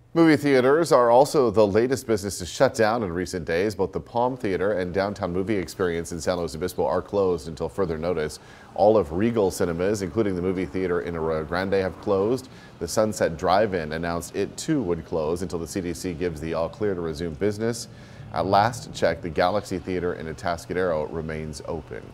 Movie theaters are also the latest business to shut down in recent days. Both the Palm Theater and Downtown Movie Experience in San Luis Obispo are closed until further notice. All of Regal cinemas, including the movie theater in Arroyo Grande, have closed. The Sunset Drive-In announced it too would close until the CDC gives the all clear to resume business. At last check, the Galaxy Theater in Atascadero remains open.